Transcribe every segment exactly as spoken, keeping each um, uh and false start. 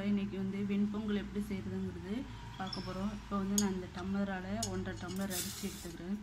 நம்ம இன்றைக்கி வந்து வெண்பொங்கல் எப்படி செய்கிறதுங்கிறது பார்க்க போகிறோம். இப்போ வந்து நான் இந்த டம்ளரால் ஒன்றரை டம்ளர் அரிசி எடுத்துக்கிறேன்.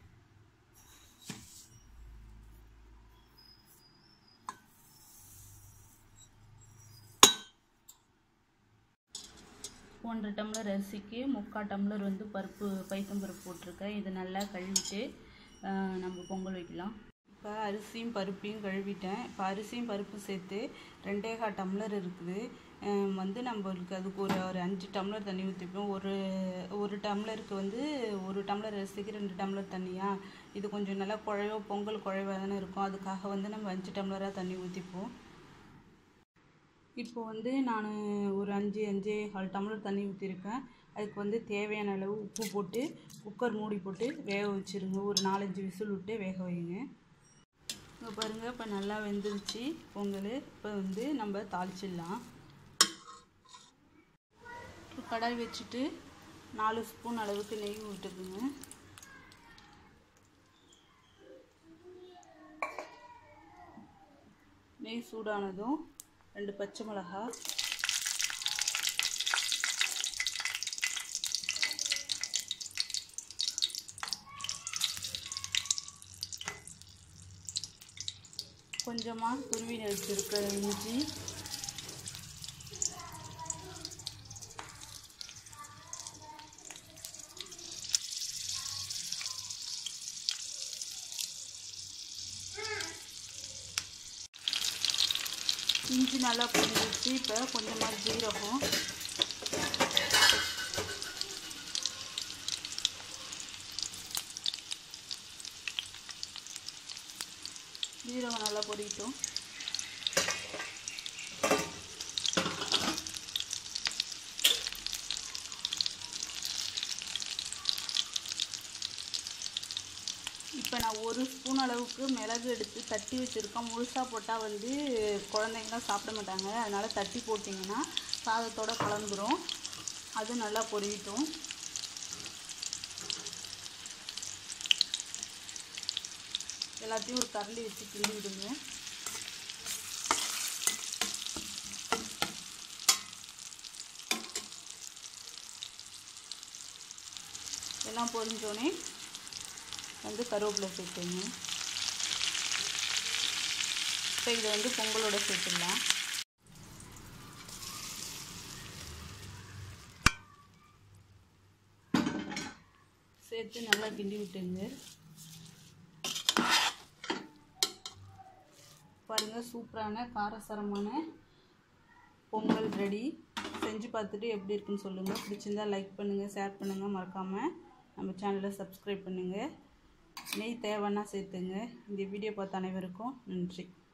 ஒன்றரை டம்ளர் அரிசிக்கு முக்கால் டம்ளர் வந்து பருப்பு பைத்தம்பருப்பு போட்டிருக்கேன். இது நல்லா கழுவிட்டு நம்ம பொங்கல் வைக்கலாம். இப்போ அரிசியும் பருப்பையும் கழுவிட்டேன். இப்போ அரிசியும் பருப்பும் சேர்த்து ரெண்டே கால் டம்ளர் இருக்குது. வந்து நம்மளுக்கு அதுக்கு ஒரு ஒரு அஞ்சு டம்ளர் தண்ணி ஊற்றிப்போம். ஒரு ஒரு டம்ளருக்கு வந்து ஒரு டம்ளர் அரிசிக்கு ரெண்டு டம்ளர் தண்ணியா, இது கொஞ்சம் நல்லா குழைவா பொங்கல் குழைவாக தானே இருக்கும். அதுக்காக வந்து நம்ம அஞ்சு டம்ளராக தண்ணி ஊற்றிப்போம். இப்போ வந்து நான் ஒரு அஞ்சு அஞ்சே கால் டம்ளர் தண்ணி ஊற்றிருக்கேன். அதுக்கு வந்து தேவையான அளவு உப்பு போட்டு குக்கர் மூடி போட்டு வேக வச்சுருங்க. ஒரு நாலஞ்சு விசில் விட்டு வேக வைங்க. இப்போ பாருங்கள், இப்போ நல்லா வெந்துருச்சு பொங்கல். இப்போ வந்து நம்ம தாளிச்சிடலாம். இப்போ கடாய் வச்சுட்டு நாலு ஸ்பூன் அளவுக்கு நெய் விட்டுக்குங்க. நெய் சூடானதும் ரெண்டு பச்சை மிளகாய், கொஞ்சமாக துருவி வச்சிருக்கிற இஞ்சி, இஞ்சி நல்லா பொரிஞ்சிச்சு. இப்போ கொஞ்சமாக ஜீரகம், ஜீரகம் நல்லா பொரிட்டோம். இப்போ நான் ஒரு ஸ்பூன் அளவுக்கு மிளகு எடுத்து தட்டி வச்சுருக்கேன். முழுசாக போட்டால் வந்து குழந்தைங்களாம் சாப்பிட மாட்டாங்க. அதனால் தட்டி போட்டிங்கன்னா சாதத்தோடு கலந்துரும். அது நல்லா பொரியிட்டோம். எல்லாத்தையும் ஒரு கரண்டி வச்சு கிண்டி விடுங்க. எல்லாம் பொரிஞ்சோடனே வந்து கருவேப்பிலை சேர்த்துங்க. இப்போ இதை வந்து பொங்கலோட சேர்த்துடலாம். சேர்த்து நல்லா கிண்டி விட்டுங்க. பாருங்கள், சூப்பரான காரசாரமான பொங்கல் ரெடி. செஞ்சு பார்த்துட்டு எப்படி இருக்குன்னு சொல்லுங்கள். பிடிச்சிருந்தால் லைக் பண்ணுங்கள், ஷேர் பண்ணுங்கள். மறக்காமல் நம்ம சேனலை சப்ஸ்கிரைப் பண்ணுங்கள். நெய் தேவைன்னா சேர்த்துங்க. இந்த வீடியோ பார்த்த அனைவருக்கும் நன்றி.